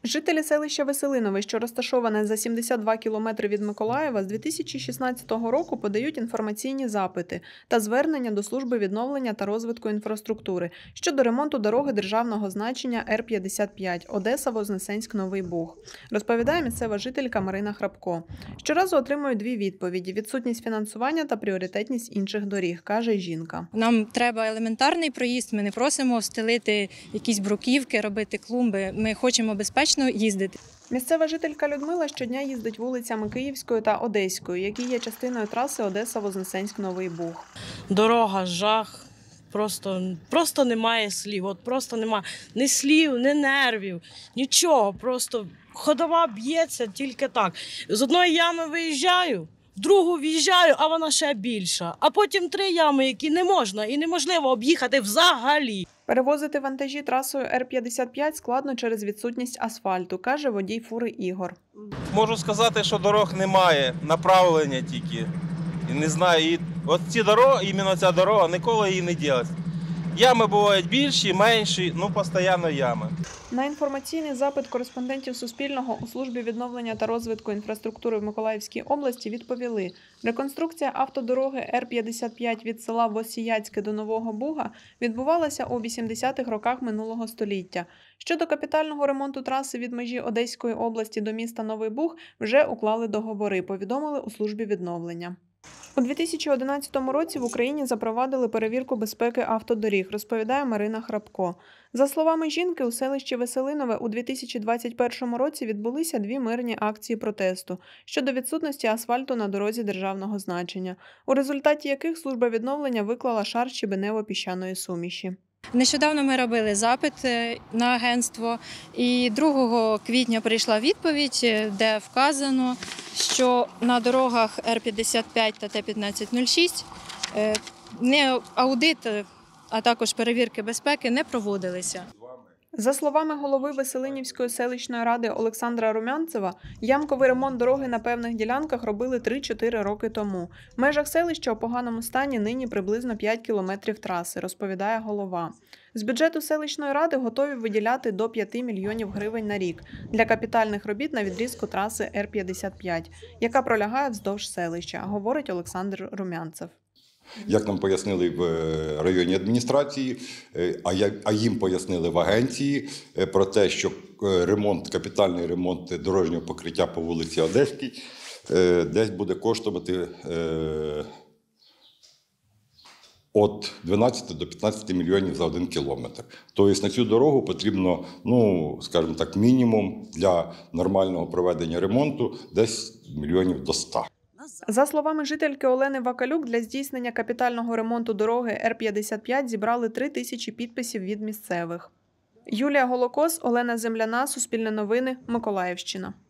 Жителі селища Веселинове, що розташоване за 72 кілометри від Миколаєва, з 2016 року подають інформаційні запити та звернення до служби відновлення та розвитку інфраструктури щодо ремонту дороги державного значення Р-55 Одеса-Вознесенськ-Новий Буг, розповідає місцева жителька Марина Храпко. Щоразу отримують дві відповіді – відсутність фінансування та пріоритетність інших доріг, каже жінка. Нам треба елементарний проїзд, ми не просимо стелити якісь бруківки, робити клумби, ми хочемо безпечно їздити. Місцева жителька Людмила щодня їздить вулицями Київською та Одеською, які є частиною траси Одеса-Вознесенськ-Новий Буг. Дорога жах, просто немає слів, просто немає ні слів, ні нервів, нічого, просто ходова б'ється тільки так. З одної ями виїжджаю, в другу в'їжджаю, а вона ще більша. А потім 3 ями, які не можна і неможливо об'їхати взагалі. Перевозити вантажі трасою Р-55 складно через відсутність асфальту, каже водій фури Ігор. Можу сказати, що дорог немає, направлення тільки. І не знаю, і от ці дороги, іменно ця дорога, ніколи її не робить. Ями бувають більші, менші, постійно ями. На інформаційний запит кореспондентів Суспільного у службі відновлення та розвитку інфраструктури в Миколаївській області відповіли: реконструкція автодороги Р-55 від села Восіяцьке до Нового Буга відбувалася у 80-х роках минулого століття. Щодо капітального ремонту траси від межі Одеської області до міста Новий Буг вже уклали договори, повідомили у службі відновлення. У 2011 році в Україні запровадили перевірку безпеки автодоріг, розповідає Марина Храпко. За словами жінки, у селищі Веселинове у 2021 році відбулися 2 мирні акції протесту щодо відсутності асфальту на дорозі державного значення, у результаті яких служба відновлення виклала шар щебенево-піщаної суміші. Нещодавно ми робили запит на агентство, і 2 квітня прийшла відповідь, де вказано, що на дорогах Р-55 та Т-1506 аудит, а також перевірки безпеки не проводилися. За словами голови Веселинівської селищної ради Олександра Румянцева, ямковий ремонт дороги на певних ділянках робили 3-4 роки тому. В межах селища у поганому стані нині приблизно 5 кілометрів траси, розповідає голова. З бюджету селищної ради готові виділяти до 5 мільйонів гривень на рік для капітальних робіт на відрізку траси Р-55, яка пролягає вздовж селища, говорить Олександр Румянцев. Як нам пояснили в районній адміністрації, а їм пояснили в агенції про те, що капітальний ремонт дорожнього покриття по вулиці Одеській десь буде коштувати від 12 до 15 мільйонів за 1 кілометр. Тобто на цю дорогу потрібно, скажімо так, мінімум для нормального проведення ремонту десь мільйонів до 100. За словами жительки Олени Вакалюк, для здійснення капітального ремонту дороги Р-55 зібрали 3 тисячі підписів від місцевих. Юлія Голокос, Олена Земляна, Суспільне новини, Миколаївщина.